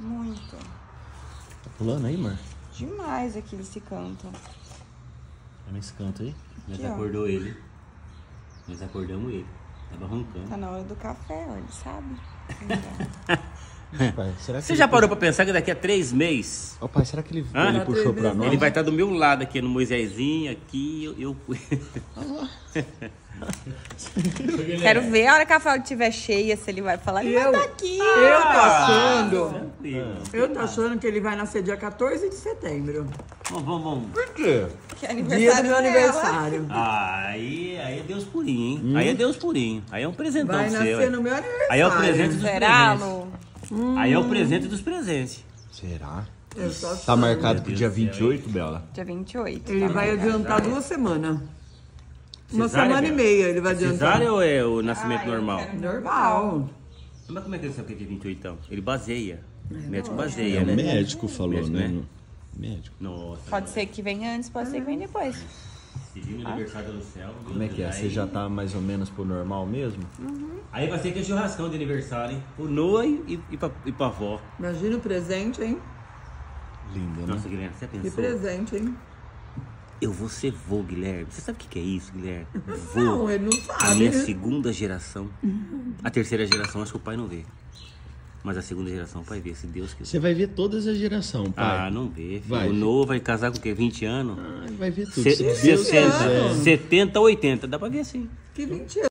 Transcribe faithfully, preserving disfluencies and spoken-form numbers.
Muito. Tá pulando aí, Mar? Demais aqui esse canto. Tá nesse canto aí? Nós Aqui, ó. acordou ele. Nós acordamos ele. Tava roncando. Tá na hora do café, ó, ele sabe. Pai, será que Você ele já pu- parou pra pensar que daqui a três meses Ô, pai, será que ele, Hã? ele puxou pra nós? ele vai estar do meu lado aqui no Moisésinho, aqui, eu... eu... Quero ver a hora que a fralda estiver cheia, se ele vai falar, ele Eu, vai tá aqui. eu tô achando. Tranquilo. Eu tô achando que ele vai nascer dia quatorze de setembro. Vamos, vamos, vamos. Por quê? Que é Dia aniversário do meu dela. aniversário. Aí, aí é Deus purinho, hein? Aí é Deus purinho. Aí é um presentão Vai seu. nascer hein? no meu aniversário. Aí é o presente dos Será, presentes. Lu? Aí é o presente dos presentes. Será? Eu tô achando. Tá marcado pro Deus dia do céu, vinte e oito, Bela? Dia vinte e oito. Ele tá vai marcado. adiantar duas semanas. Uma Cesárea, semana e Bela? meia ele vai adiantar. Cesárea ou é o nascimento Ah, eu normal? quero- Normal. Mas como é que ele sabe que é dia vinte e oito, então? Ele baseia. O médico É, baseia, o né? médico falou, Médico, né? né? No- Médico. Nossa. Pode ser que venha antes, pode ser que venha depois. Se vir no aniversário do céu... meu Como é que é? Deus, Você aí- já tá mais ou menos pro normal mesmo? Aí vai ser que é churrascão de aniversário, hein? O Noah e, e, pra, e pra avó. Imagina o presente, hein? Linda, né? Nossa, Guilherme, você Que pensou? presente, hein? Eu vou ser vô, Guilherme. Você sabe o que que é isso, Guilherme? Vô. Não, ele não A sabe. minha segunda geração. A terceira geração, acho que o pai não vê. Mas a segunda geração o pai vê, se Deus quiser. Você vai ver todas as gerações, pai. Ah, não vê. Filho. Vai. O Noah vai casar com o quê? vinte anos? Ah, vai ver tudo. Se- Se Deus sessenta, quiser. setenta, oitenta. Dá pra ver sim. Que vinte